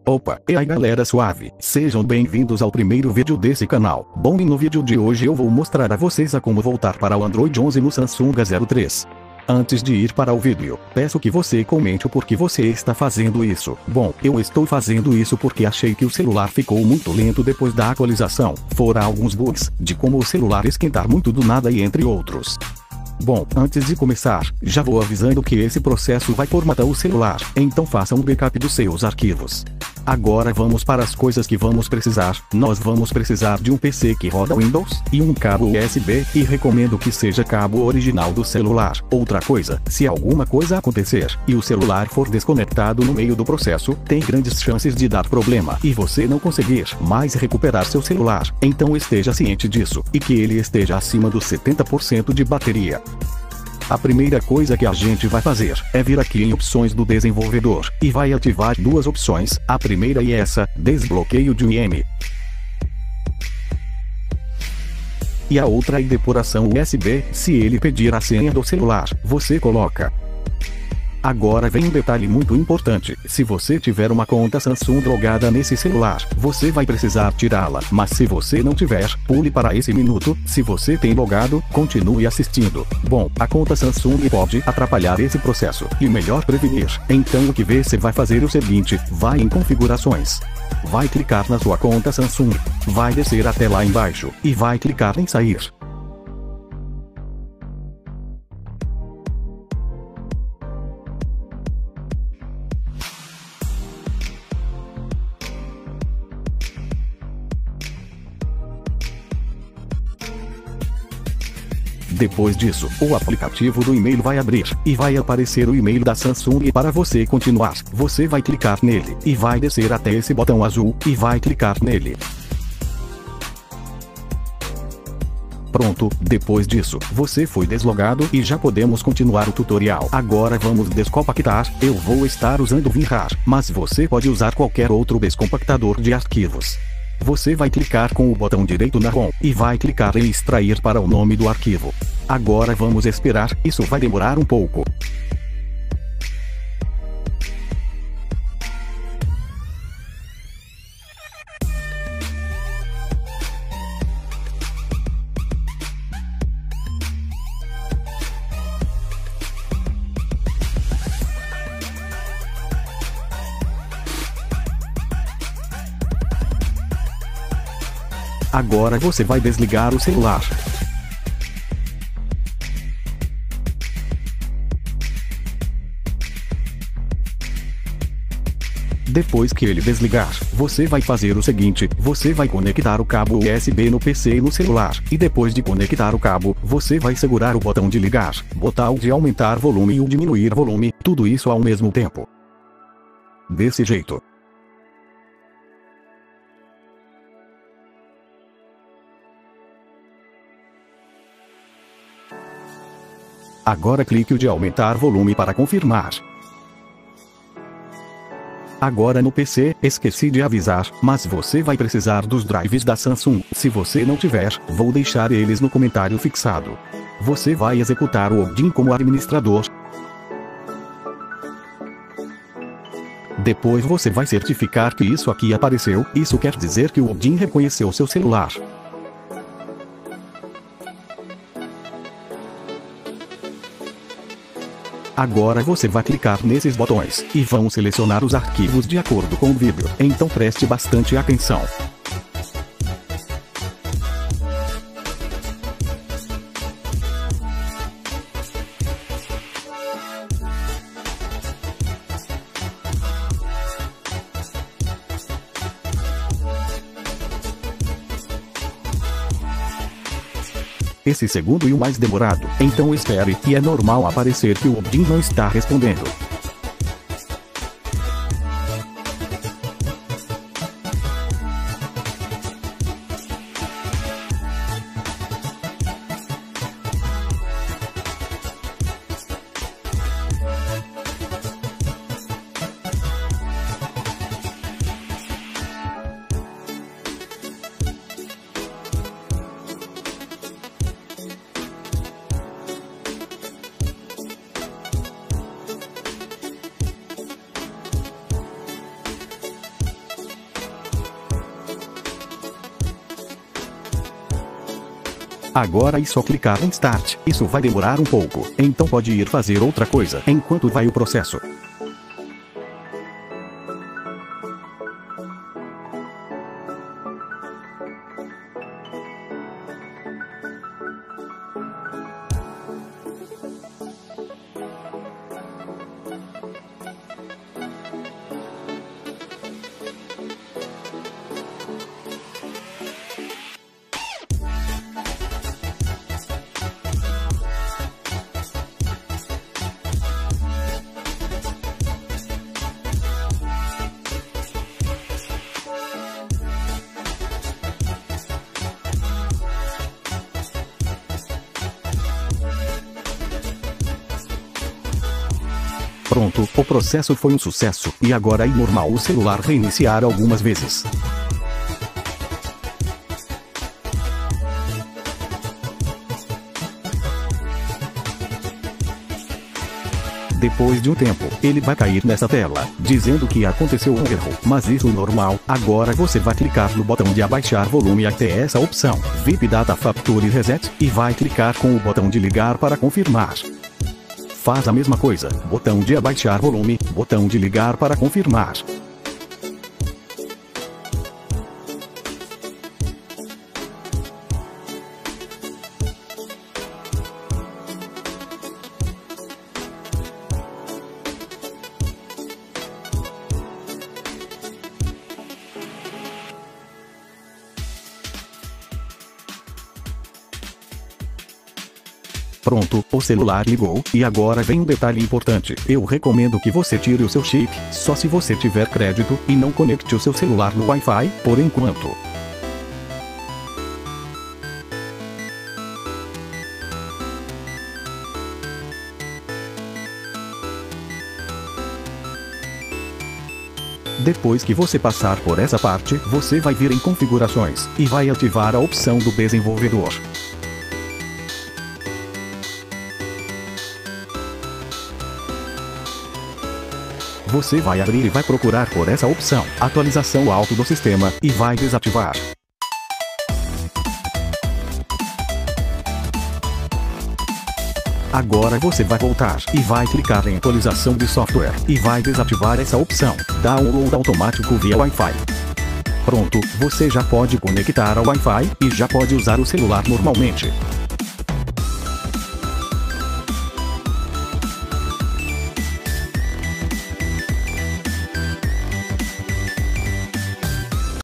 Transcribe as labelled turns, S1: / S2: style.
S1: Opa, e aí galera suave, sejam bem-vindos ao primeiro vídeo desse canal. Bom, e no vídeo de hoje eu vou mostrar a vocês a como voltar para o Android 11 no Samsung A03. Antes de ir para o vídeo, peço que você comente o porquê você está fazendo isso. Bom, eu estou fazendo isso porque achei que o celular ficou muito lento depois da atualização. Foram alguns bugs, de como o celular esquentar muito do nada e entre outros. Bom, antes de começar, já vou avisando que esse processo vai formatar o celular, então faça um backup dos seus arquivos. Agora vamos para as coisas que vamos precisar. Nós vamos precisar de um PC que roda Windows, e um cabo USB, e recomendo que seja cabo original do celular. Outra coisa, se alguma coisa acontecer, e o celular for desconectado no meio do processo, tem grandes chances de dar problema, e você não conseguir mais recuperar seu celular. Então esteja ciente disso, e que ele esteja acima dos 70% de bateria. A primeira coisa que a gente vai fazer é vir aqui em opções do desenvolvedor, e vai ativar duas opções, a primeira é essa, desbloqueio de IM. E a outra é depuração USB, se ele pedir a senha do celular, você coloca. Agora vem um detalhe muito importante, se você tiver uma conta Samsung logada nesse celular, você vai precisar tirá-la, mas se você não tiver, pule para esse minuto, se você tem logado, continue assistindo. Bom, a conta Samsung pode atrapalhar esse processo, e melhor prevenir, então o que você vai fazer é o seguinte, vai em configurações. Vai clicar na sua conta Samsung, vai descer até lá embaixo, e vai clicar em sair. Depois disso, o aplicativo do e-mail vai abrir, e vai aparecer o e-mail da Samsung, e para você continuar, você vai clicar nele, e vai descer até esse botão azul, e vai clicar nele. Pronto, depois disso, você foi deslogado e já podemos continuar o tutorial. Agora vamos descompactar, eu vou estar usando o WinRAR, mas você pode usar qualquer outro descompactador de arquivos. Você vai clicar com o botão direito na ROM, e vai clicar em extrair para o nome do arquivo. Agora vamos esperar, isso vai demorar um pouco. Agora você vai desligar o celular. Depois que ele desligar, você vai fazer o seguinte, você vai conectar o cabo USB no PC e no celular, e depois de conectar o cabo, você vai segurar o botão de ligar, botão de aumentar volume e o diminuir volume, tudo isso ao mesmo tempo. Desse jeito. Agora clique o de aumentar volume para confirmar. Agora no PC, esqueci de avisar, mas você vai precisar dos drives da Samsung. Se você não tiver, vou deixar eles no comentário fixado. Você vai executar o Odin como administrador. Depois você vai certificar que isso aqui apareceu, isso quer dizer que o Odin reconheceu seu celular. Agora você vai clicar nesses botões, e vão selecionar os arquivos de acordo com o vídeo, então preste bastante atenção. Esse segundo e o mais demorado, então espere, e é normal aparecer que o Odin não está respondendo. Agora é só clicar em Start. Isso vai demorar um pouco, então pode ir fazer outra coisa enquanto vai o processo. Pronto, o processo foi um sucesso, e agora é normal o celular reiniciar algumas vezes. Depois de um tempo, ele vai cair nessa tela, dizendo que aconteceu um erro, mas isso é normal. Agora você vai clicar no botão de abaixar volume até essa opção, VIP Data Factory Reset, e vai clicar com o botão de ligar para confirmar. Faz a mesma coisa, botão de abaixar volume, botão de ligar para confirmar. Pronto, o celular ligou, e agora vem um detalhe importante. Eu recomendo que você tire o seu chip, só se você tiver crédito, e não conecte o seu celular no Wi-Fi, por enquanto. Depois que você passar por essa parte, você vai vir em configurações, e vai ativar a opção do desenvolvedor. Você vai abrir e vai procurar por essa opção, atualização alto do sistema, e vai desativar. Agora você vai voltar, e vai clicar em atualização de software, e vai desativar essa opção, download automático via Wi-Fi. Pronto, você já pode conectar ao Wi-Fi, e já pode usar o celular normalmente.